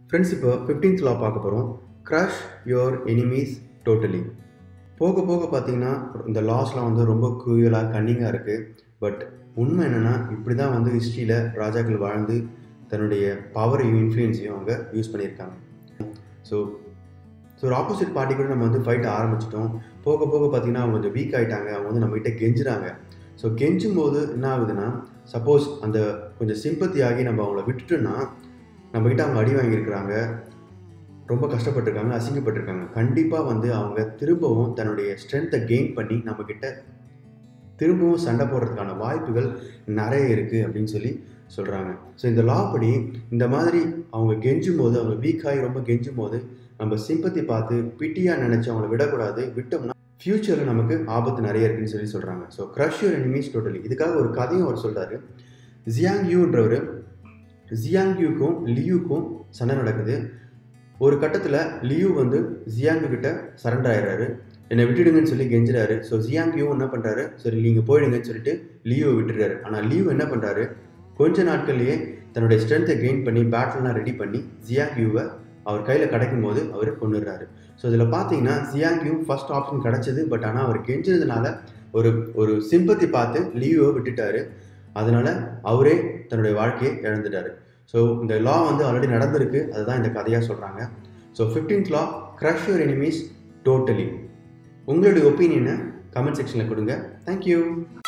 Friends, இப்போ 15th law பார்க்க போகிறோம். Crush your enemies totally. போக போக பார்த்தீங்கன்னா இந்த லாஸ்லாம் வந்து ரொம்ப குரூயலாக கன்னிங்காக இருக்குது. பட் உண்மை என்னென்னா, இப்படி தான் வந்து ஹிஸ்ட்ரியில் ராஜாக்கள் வாழ்ந்து தன்னுடைய பவரையும் இன்ஃப்ளூயன்ஸையும் அவங்க யூஸ் பண்ணியிருக்காங்க. ஸோ ஒரு ஆப்போசிட் பார்ட்டி கூட நம்ம வந்து ஃபைட் ஆரம்பிச்சிட்டோம். போக போக பார்த்தீங்கன்னா அவங்க கொஞ்சம் வீக் ஆகிட்டாங்க. அவங்க வந்து நம்மகிட்ட கெஞ்சுறாங்க. ஸோ கெஞ்சும் போது என்ன ஆகுதுன்னா, சப்போஸ் அந்த கொஞ்சம் சிம்பத்தி ஆகி நம்ம அவங்கள விட்டுட்டோன்னா, நம்மகிட்ட அவங்க அடி வாங்கியிருக்கிறாங்க, ரொம்ப கஷ்டப்பட்டிருக்காங்க, அசிங்கப்பட்டிருக்காங்க. கண்டிப்பாக வந்து அவங்க திரும்பவும் தன்னுடைய ஸ்ட்ரென்த்தை கெயின் பண்ணி நம்மக்கிட்ட திரும்பவும் சண்டை போடுறதுக்கான வாய்ப்புகள் நிறைய இருக்குது அப்படின்னு சொல்லி சொல்கிறாங்க. ஸோ இந்த லா படி இந்த மாதிரி அவங்க கெஞ்சும் போது, அவங்க வீக்காகி ரொம்ப கெஞ்சும் போது நம்ம சிம்பத்தி பார்த்து பிட்டியாக நினச்சி அவங்கள விடக்கூடாது. விட்டோம்னா ஃப்யூச்சரில் நமக்கு ஆபத்து நிறைய இருக்குன்னு சொல்லி சொல்கிறாங்க. So crush your enemies totally. இதுக்காக ஒரு கதையும் அவர் சொல்கிறாரு. ஜியாங் யூன்றவர் ஜியாங்யூக்கும் லியூக்கும் சண்டை நடக்குது. ஒரு கட்டத்தில் லியூ வந்து ஜியாங்கு கிட்ட சரண்டர் ஆயிடுறாரு. என்னை விட்டுடுங்கன்னு சொல்லி கெஞ்சுறாரு. ஸோ ஜியாங்யூ என்ன பண்ணுறாரு, சரி நீங்கள் போயிடுங்கன்னு சொல்லிட்டு லியூவை விட்டுறாரு. ஆனால் லியூ என்ன பண்ணுறாரு, கொஞ்ச நாட்கள்லேயே தன்னுடைய ஸ்ட்ரென்த்தை கெயின் பண்ணி பேட்டில்லாம் ரெடி பண்ணி ஜியாங்யூவை அவர் கையில் கிடைக்கும் போது அவர் கொண்டுடுறாரு. ஸோ இதில் பார்த்தீங்கன்னா ஜியாங்யூ ஃபர்ஸ்ட் ஆப்ஷன் கிடச்சிது. பட் ஆனால் அவர் கெஞ்சதுனால ஒரு சிம்பத்தி பார்த்து லியூவை விட்டுட்டாரு. அதனால் அவரே தன்னுடைய வாழ்க்கையை இழந்துட்டார். ஸோ இந்த லா வந்து ஆல்ரெடி நடந்திருக்கு. அதுதான் இந்த கதையாக சொல்கிறாங்க. So 15th law, crush your enemies totally. உங்களுடைய ஒப்பீனியனை கமெண்ட் செக்ஷனில் கொடுங்க. தேங்க்யூ.